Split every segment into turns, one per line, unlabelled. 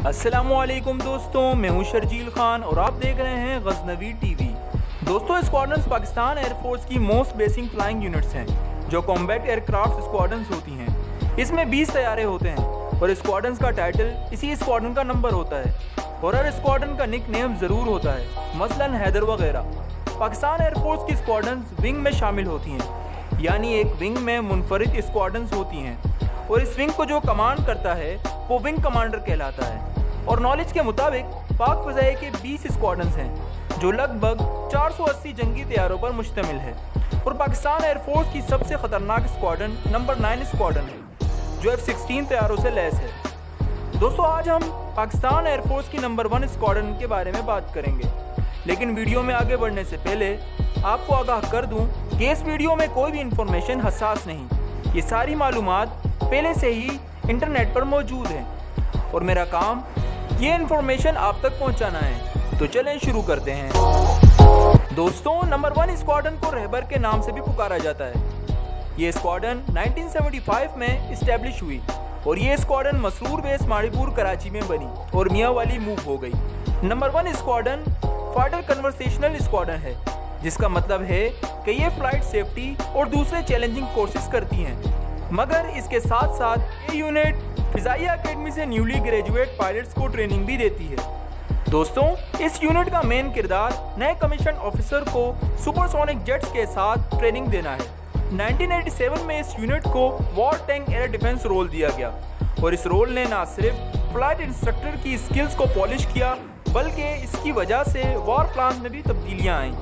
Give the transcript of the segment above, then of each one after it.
अस्सलामुअलैकुम दोस्तों, मैं हूं शर्जील खान और आप देख रहे हैं गजनवी टीवी। दोस्तों, स्क्वाड्रंस पाकिस्तान एयरफोर्स की मोस्ट बेसिक फ्लाइंग यूनिट्स हैं जो कॉम्बैट एयरक्राफ्ट स्क्वाड्रंस होती हैं। इसमें 20 तैयारे होते हैं और स्क्वाड्रंस का टाइटल इसी स्क्वाड्रन का नंबर होता है और हर स्क्वाड्रन का निक नेम ज़रूर होता है, मसलन हैदर वगैरह। पाकिस्तान एयरफोर्स की स्क्वाड्रंस विंग में शामिल होती हैं, यानी एक विंग में मुनफरिद स्क्वाड्रंस होती हैं और इस विंग को जो कमांड करता है वो विंग कमांडर कहलाता है। और नॉलेज के मुताबिक पाक फ़ज़ाए के 20 स्क्वाड्रंस हैं जो लगभग 480 जंगी तैयारों पर मुश्तमिल है और पाकिस्तान एयरफोर्स की सबसे ख़तरनाक स्क्वाड्रन नंबर 9 स्क्वाड्रन है जो F-16 तैयारों से लैस है। दोस्तों, आज हम पाकिस्तान एयरफोर्स की नंबर 1 स्क्वाड्रन के बारे में बात करेंगे, लेकिन वीडियो में आगे बढ़ने से पहले आपको आगाह कर दूं कि इस वीडियो में कोई भी इंफॉर्मेशन हसास नहीं। ये सारी मालूमात पहले से ही इंटरनेट पर मौजूद है और मेरा काम ये इन्फॉर्मेशन आप तक पहुंचाना है। तो चलें शुरू करते हैं। दोस्तों, नंबर 1 स्क्वाड्रन को रहबर के नाम से भी पुकारा जाता है। ये स्क्वाड्रन 1975 में इस्टेब्लिश हुई और ये स्क्वाड्रन मसरूर बेस माड़ीपुर कराची में बनी और मियाँ वाली मूव हो गई। Number 1 squadron fighter conversational squadron है, जिसका मतलब है कि ये फ्लाइट सेफ्टी और दूसरे चैलेंजिंग कोर्सेज करती हैं। मगर इसके साथ साथ ये यूनिट फ़िज़ाइया अकेडमी से न्यूली ग्रेजुएट पायलट्स को ट्रेनिंग भी देती है। दोस्तों, इस यूनिट का मेन किरदार नए कमीशन ऑफिसर को सुपरसोनिक जेट्स के साथ ट्रेनिंग देना है। 1987 में इस यूनिट को war tank air defence role दिया गया और इस रोल ने न सिर्फ फ्लाइट इंस्ट्रक्टर की स्किल्स को पॉलिश किया, बल्कि इसकी वजह से वॉर प्लान में भी तब्दीलियाँ आईं।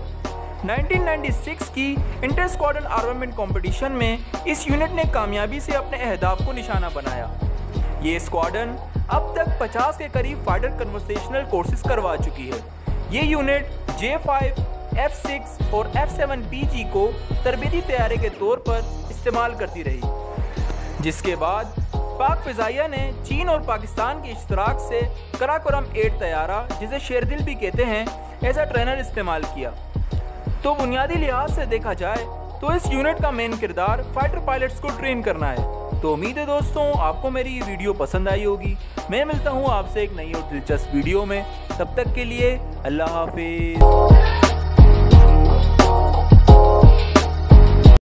1996 की इंटर स्क्वाड्रन आर्मामेंट कंपटीशन में इस यूनिट ने कामयाबी से अपने अहदाफ को निशाना बनाया। ये स्क्वाड्रन अब तक 50 के करीब फाइटर कन्वर्सेशनल कोर्सेज करवा चुकी है। ये यूनिट J5, F6 और F7PG को तरबीती तैयारे के तौर पर इस्तेमाल करती रही, जिसके बाद पाक फ़िज़ाइया ने चीन और पाकिस्तान के इश्तराक से कराकोरम 8 तैयारा, जिसे शेरदिल भी कहते हैं, एज अ ट्रेनर इस्तेमाल किया। तो बुनियादी लिहाज से देखा जाए तो इस यूनिट का मेन किरदार फाइटर पायलट्स को ट्रेन करना है। तो उम्मीद है दोस्तों आपको मेरी ये वीडियो पसंद आई होगी। मैं मिलता हूँ आपसे एक नई और दिलचस्प वीडियो में। तब तक के लिए अल्लाह हाफिज़।